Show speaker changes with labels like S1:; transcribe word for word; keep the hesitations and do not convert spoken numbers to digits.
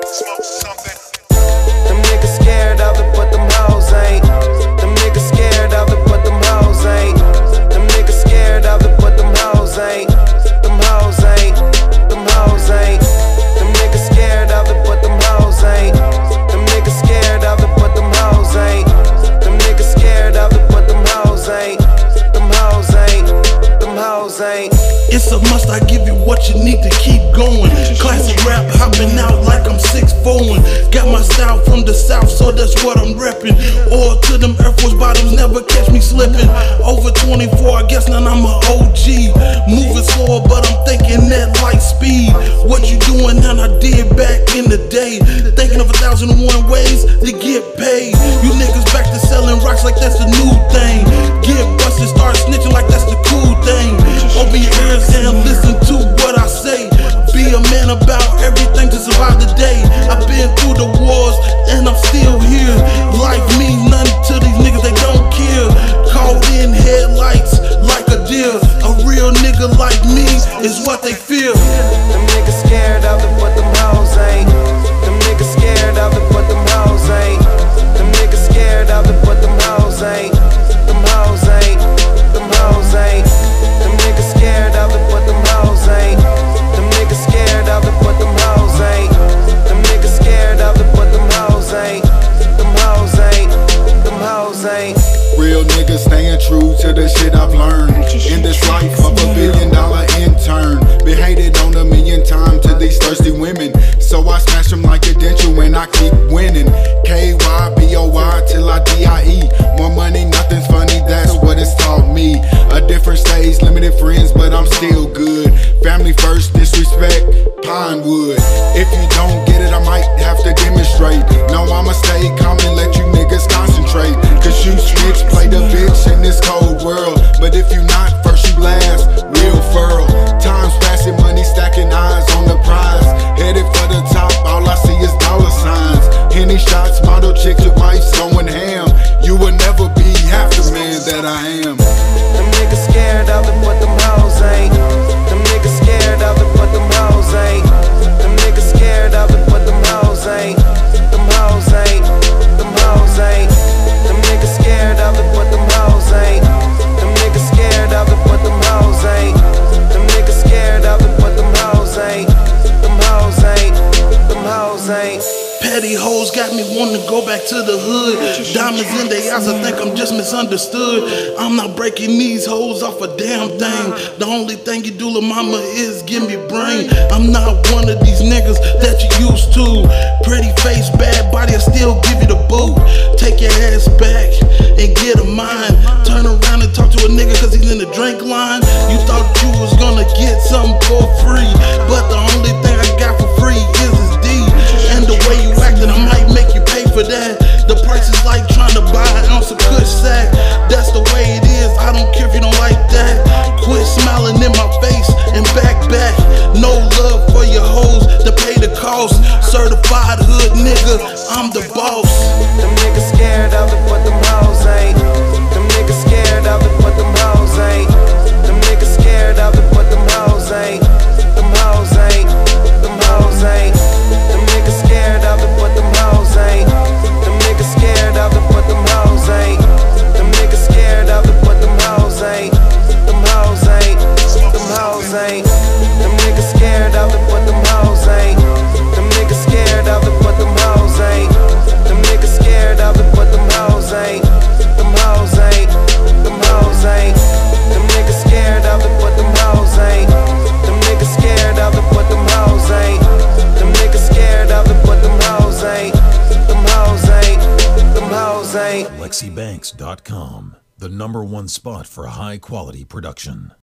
S1: smoke something.
S2: Them niggas scared of it, but them hoes ain't. Them niggas scared of it, but them hoes ain't. Them niggas scared of it, but them hoes ain't. Them hoes ain't. Them hoes ain't. Them niggas scared of it, but them hoes ain't. Them niggas scared of it, but them hoes ain't. Them niggas scared of it, but them hoes ain't. Them hoes ain't. Them hoes ain't.
S3: It's a must, I give you what you need to keep going. Classic rap, hopping out like I'm six four. Got my style from the south, so that's what I'm reppin'. Or to them Air Force bottoms, never catch me slippin'. Over twenty-four, I guess now I'm an O G. Moving slower, but I'm thinking that light speed. What you doing now, I did back in the day. Thinking of a thousand and one ways to get paid. You niggas back to selling rocks like that's the new thing. Get busted, start snitching like that's the cool thing. Open your ears and listen to what I say. Be a man about everything to survive the day. I've been through the wars and I'm still here. Life means nothing to these niggas, they don't care. Caught in headlights like a deer. A real nigga like me is what they fear.
S2: Them niggas scared of it, but them hoes ain't. Them niggas scared of it, but them hoes ain't. Them niggas scared of it, but them hoes ain't. Them hoes ain't. Them hoes ain't. Them niggas scared of it, but them hoes ain't. Them niggas scared of it, but them hoes ain't. Them niggas scared of it, but them hoes ain't. Them hoes ain't. Them hoes ain't.
S4: Real niggas staying true to the shit I've learned. In this life of a billion dollar intern. Been hated on a million times to these thirsty women. So I smash them like a denture when I keep winning. K Y B O Y till I D I E. More money, nothing's funny, that's what it's taught me. A different stage, limited friends, but I'm still good. Family first, disrespect, Pinewood. If you don't get it, I might have to demonstrate. No, I'ma stay calm and let you niggas concentrate. Cause you snitch, play the bitch in this cold world. But if you not, first you last, real furl. Time's passing, money stacking, eyes on the prize. Headed for the top, all I see is dollar signs. Henny shots, model chicks with wives going ham. You will never be half the man that I am.
S2: Them niggas scared of it, but them hoes ain't. Them niggas scared of it, but them hoes ain't. Them niggas scared of it, but them hoes ain't. Them hoes ain't. Them hoes ain't. Them niggas scared of it, but them hoes ain't. Them niggas scared of it, but them hoes ain't. Them niggas scared of it, but them hoes ain't. Them hoes ain't. Them hoes ain't.
S3: Petty hoes got me wanting to go back to the hood. Diamonds in their eyes, I think I'm just misunderstood. I'm not breaking these hoes off a damn thing. The only thing you do, little mama, is give me brain. I'm not one of these niggas that you used to. Pretty face, bad body, I still give you the boot. Take your ass back and get a mind. Turn around and talk to a nigga cause he's in the drink line. You thought you was gonna get something for free, but the only thing I got for free is his D. And the way you acting, I might make you pay for that. The price is like trying to buy an ounce of Kush sack. That's the way it is, I don't care if you don't like that. Quit smiling in my face and back back. No love for your hoes to pay the cost. Certified hood nigga, I'm the boss.
S2: Them niggas scared of it, but them hoes ain't. Them niggas scared of it, but them hoes ain't. Them niggas scared of it, but them hoes ain't. Them hoes ain't. Them hoes ain't. Them niggas scared of it, but them hoes ain't. Them niggas scared of it, but them hoes ain't. Them niggas scared of it, but them hoes ain't. Them hoes ain't. Them hoes ain't. Them niggas scared of it, but them hoes ain't. Them niggas scared of it, but them hoes ain't. Them niggas scared of it, but them hoes ain't. Them hoes ain't. Them hoes ain't. Them niggas scared of it, but them hoes ain't. Them niggas scared of it, but them hoes ain't. Them niggas scared of it, but them hoes ain't. Them hoes ain't. Them hoes ain't.
S5: Lexi Banks dot com, the number one spot for high quality production.